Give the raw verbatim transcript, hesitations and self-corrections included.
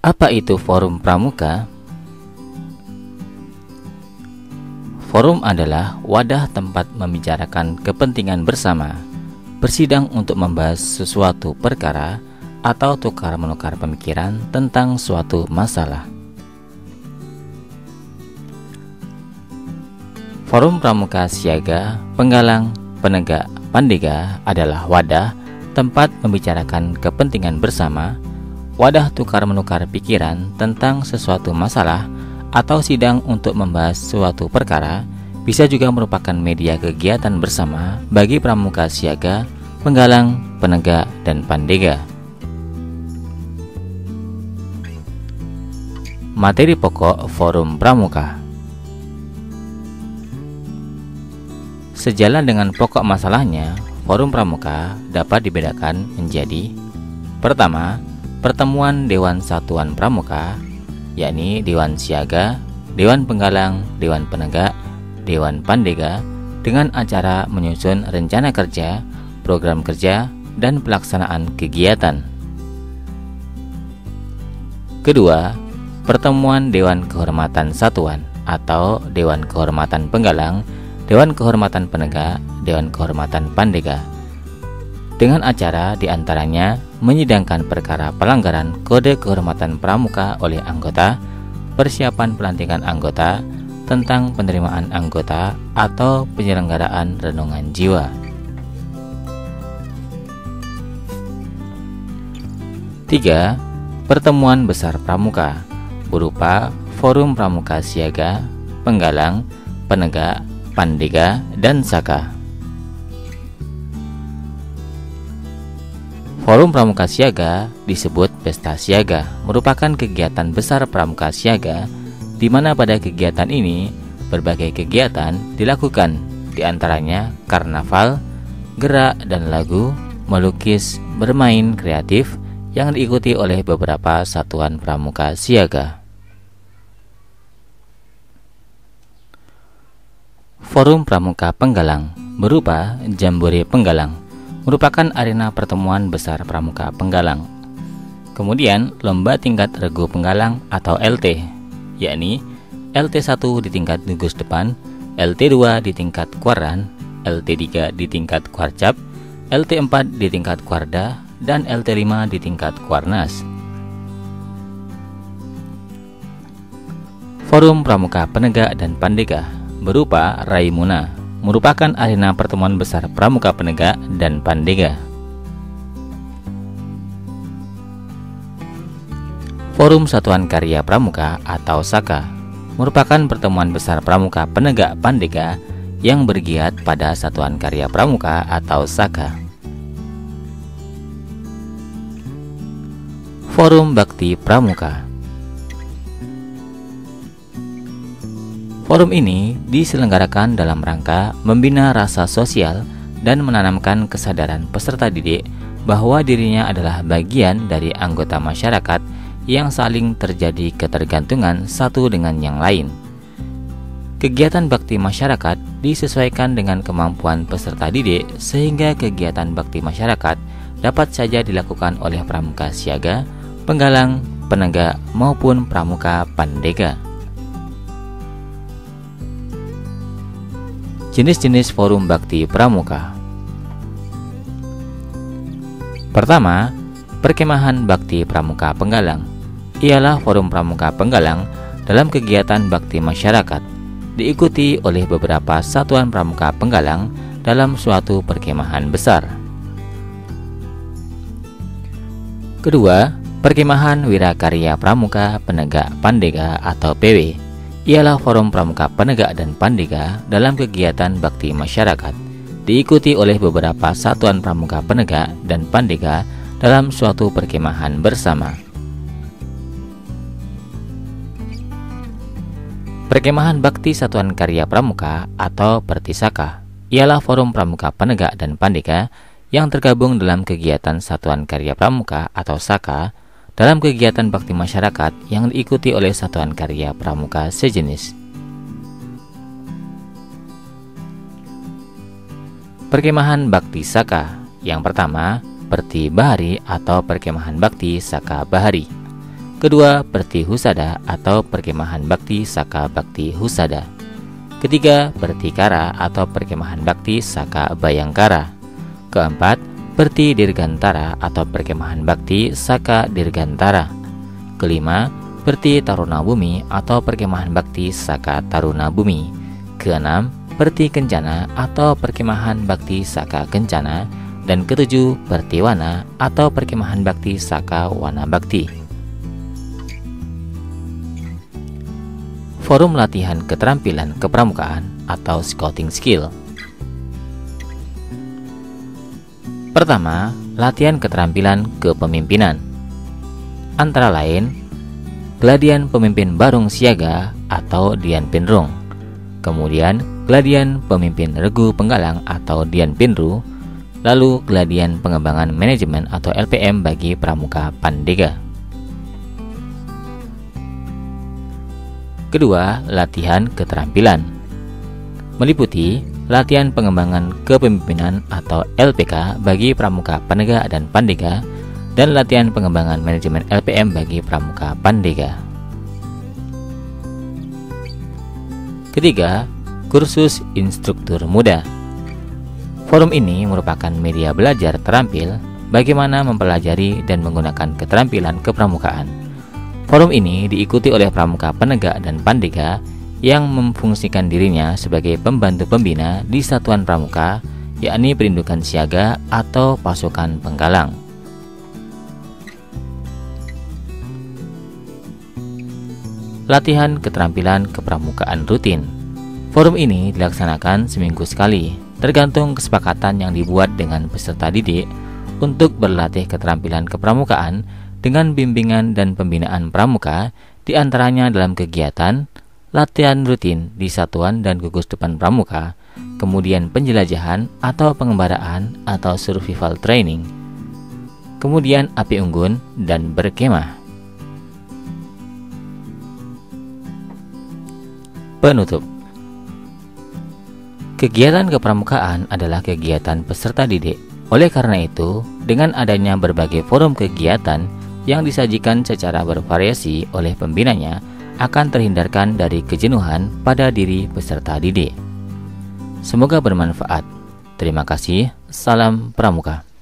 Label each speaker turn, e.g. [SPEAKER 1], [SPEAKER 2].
[SPEAKER 1] Apa itu forum pramuka? Forum adalah wadah tempat membicarakan kepentingan bersama, bersidang untuk membahas sesuatu perkara, atau tukar-menukar pemikiran tentang suatu masalah. Forum Pramuka Siaga, Penggalang, Penegak, Pandega adalah wadah tempat membicarakan kepentingan bersama, wadah tukar-menukar pikiran tentang sesuatu masalah, atau sidang untuk membahas suatu perkara. Bisa juga merupakan media kegiatan bersama bagi pramuka siaga, penggalang, penegak, dan pandega. Materi pokok Forum Pramuka. Sejalan dengan pokok masalahnya, Forum Pramuka dapat dibedakan menjadi: pertama, pertemuan Dewan Satuan Pramuka, yakni Dewan Siaga, Dewan Penggalang, Dewan Penegak, Dewan Pandega, dengan acara menyusun rencana kerja, program kerja, dan pelaksanaan kegiatan. Kedua, pertemuan Dewan Kehormatan Satuan atau Dewan Kehormatan Penggalang, Dewan Kehormatan Penegak, Dewan Kehormatan Pandega, dengan acara diantaranya menyidangkan perkara pelanggaran Kode Kehormatan Pramuka oleh anggota, persiapan pelantikan anggota, tentang penerimaan anggota, atau penyelenggaraan renungan jiwa. Tiga, pertemuan besar pramuka berupa Forum Pramuka Siaga, Penggalang, Penegak, Pandega, dan Saka. Forum Pramuka Siaga disebut Pesta Siaga, merupakan kegiatan besar pramuka siaga, di mana pada kegiatan ini berbagai kegiatan dilakukan, diantaranya karnaval, gerak dan lagu, melukis, bermain kreatif, yang diikuti oleh beberapa satuan pramuka siaga. Forum Pramuka Penggalang berupa Jambore Penggalang, merupakan arena pertemuan besar pramuka penggalang. Kemudian lomba tingkat regu penggalang atau L T, yakni L T satu di tingkat gugus depan, L T dua di tingkat kuaran, L T tiga di tingkat kuarcap, L T empat di tingkat kuarda, dan L T lima di tingkat kuarnas. Forum Pramuka Penegak dan Pandega berupa Raimuna, merupakan arena pertemuan besar pramuka penegak dan pandega. Forum Satuan Karya Pramuka atau Saka, merupakan pertemuan besar pramuka penegak pandega yang bergiat pada Satuan Karya Pramuka atau Saka. Forum Bakti Pramuka. Forum ini diselenggarakan dalam rangka membina rasa sosial dan menanamkan kesadaran peserta didik bahwa dirinya adalah bagian dari anggota masyarakat yang saling terjadi ketergantungan satu dengan yang lain. Kegiatan bakti masyarakat disesuaikan dengan kemampuan peserta didik sehingga kegiatan bakti masyarakat dapat saja dilakukan oleh pramuka siaga, penggalang, penegak, maupun pramuka pandega. Jenis-jenis forum bakti pramuka. Pertama, perkemahan bakti pramuka penggalang. Ialah forum pramuka penggalang dalam kegiatan bakti masyarakat, diikuti oleh beberapa satuan pramuka penggalang dalam suatu perkemahan besar. Kedua, perkemahan wirakarya pramuka penegak pandega atau P W. Ialah forum pramuka penegak dan pandega dalam kegiatan bakti masyarakat, diikuti oleh beberapa satuan pramuka penegak dan pandega dalam suatu perkemahan bersama. Perkemahan Bakti Satuan Karya Pramuka atau Pertisaka ialah forum pramuka penegak dan pandega yang tergabung dalam kegiatan Satuan Karya Pramuka atau Saka dalam kegiatan bakti masyarakat yang diikuti oleh satuan karya pramuka sejenis. Perkemahan Bakti Saka. Yang pertama, Perti Bahari atau Perkemahan Bakti Saka Bahari. Kedua, Perti Husada atau Perkemahan Bakti Saka Bakti Husada. Ketiga, Pertikara atau Perkemahan Bakti Saka Bayangkara. Keempat, Perti Dirgantara atau Perkemahan Bakti Saka Dirgantara. Kelima, Perti Taruna Bumi atau Perkemahan Bakti Saka Taruna Bumi. Keenam, Perti Kencana atau Perkemahan Bakti Saka Kencana. Dan ketujuh, Pertiwana atau Perkemahan Bakti Saka Wana Bakti. Forum latihan keterampilan kepramukaan atau scouting skill. Pertama, latihan keterampilan kepemimpinan. Antara lain, Gladian Pemimpin Barung Siaga atau Dian Pinrung. Kemudian, Gladian Pemimpin Regu Penggalang atau Dian Pinru. Lalu, Gladian Pengembangan Manajemen atau L P M bagi Pramuka Pandega. Kedua, latihan keterampilan meliputi latihan pengembangan kepemimpinan atau L P K bagi Pramuka Panega dan Pandega, dan latihan pengembangan manajemen L P M bagi Pramuka Pandega. Ketiga, kursus instruktur muda. Forum ini merupakan media belajar terampil bagaimana mempelajari dan menggunakan keterampilan kepramukaan. Forum ini diikuti oleh pramuka Panega dan Pandega yang memfungsikan dirinya sebagai pembantu pembina di satuan pramuka, yakni Perindukan Siaga atau Pasukan Penggalang. Latihan keterampilan kepramukaan rutin. Forum ini dilaksanakan seminggu sekali, tergantung kesepakatan yang dibuat dengan peserta didik untuk berlatih keterampilan kepramukaan dengan bimbingan dan pembinaan pramuka, diantaranya dalam kegiatan latihan rutin di satuan dan gugus depan pramuka, kemudian penjelajahan atau pengembaraan atau survival training, kemudian api unggun dan berkemah. Penutup. Kegiatan kepramukaan adalah kegiatan peserta didik. Oleh karena itu, dengan adanya berbagai forum kegiatan yang disajikan secara bervariasi oleh pembinanya, akan terhindarkan dari kejenuhan pada diri peserta didik. Semoga bermanfaat. Terima kasih. Salam Pramuka.